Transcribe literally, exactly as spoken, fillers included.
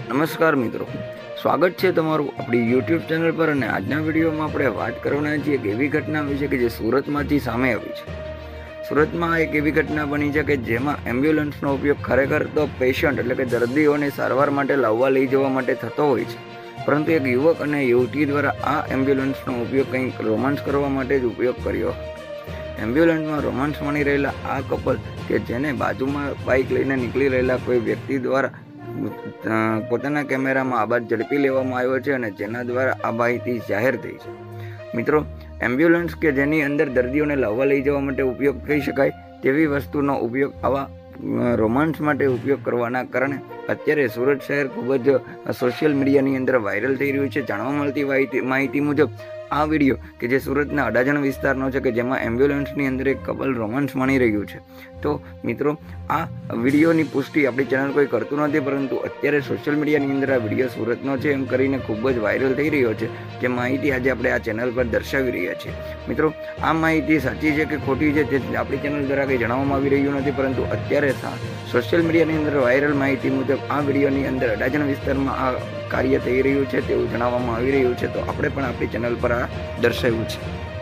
નમસ્કાર મિત્રો, સ્વાગત છે તમારું આપણી યુટ્યુબ ચેનલ પર। અને આજના વિડીયોમાં આપણે વાત કરવાના છીએ એક એવી ઘટના વિશે કે જે સુરતમાંથી સામે આવી છે। સુરતમાં એક એવી ઘટના બની છે કે જેમાં એમ્બ્યુલન્સનો ઉપયોગ ખરેખર તો પેશન્ટ એટલે કે દર્દીઓને સારવાર માટે લાવવા લઈ જવા માટે થતો હોય છે, પરંતુ એક યુવક અને યુવતી દ્વારા આ એમ્બ્યુલન્સનો ઉપયોગ કંઈક રોમાન્સ કરવા માટે જ ઉપયોગ કર્યો। એમ્બ્યુલન્સમાં રોમાન્સ માણી રહેલા આ કપલ કે જેને બાજુમાં બાઇક લઈને નીકળી રહેલા કોઈ વ્યક્તિ દ્વારા પોતાના કેમેરામાં આ બાદ ઝડપી લેવામાં આવ્યો છે અને જેના દ્વારા આ માહિતી જાહેર થઈ છે। મિત્રો, એમ્બ્યુલન્સ કે જેની અંદર દર્દીઓને લાવવા લઈ જવા માટે ઉપયોગ થઈ શકાય તેવી વસ્તુનો ઉપયોગ આવા રોમાન્સ માટે ઉપયોગ કરવાના કારણે અત્યારે સુરત શહેર ખૂબ જ સોશિયલ મીડિયાની અંદર વાયરલ થઈ રહ્યું છે। જાણવા મળતી માહિતી મુજબ આ વિડીયો કે જે સુરતના અડાજણ વિસ્તારનો છે કે જેમાં એમ્બ્યુલન્સની અંદર એક કપલ રોમાન્સ માણી રહ્યું છે। તો મિત્રો, આ વિડીયોની પુષ્ટિ આપણી ચેનલ કોઈ કરતું નથી, પરંતુ અત્યારે સોશિયલ મીડિયાની અંદર આ વિડીયો સુરતનો છે એમ કરીને ખૂબ જ વાયરલ થઈ રહ્યો છે, જે માહિતી આજે આપણે આ ચેનલ પર દર્શાવી રહ્યા છીએ। મિત્રો, આ માહિતી સાચી છે કે ખોટી છે તે આપણી ચેનલ દ્વારા કંઈ જણાવવામાં આવી રહ્યું નથી, પરંતુ અત્યારે સોશિયલ મીડિયાની અંદર વાયરલ માહિતી મુજબ આ વિડીયોની અંદર અડાજણ વિસ્તારમાં આ કાર્ય થઈ રહ્યું છે તેવું જણાવવામાં આવી રહ્યું છે, તો આપણે પણ આપણી ચેનલ પર આ દર્શાવ્યું છે।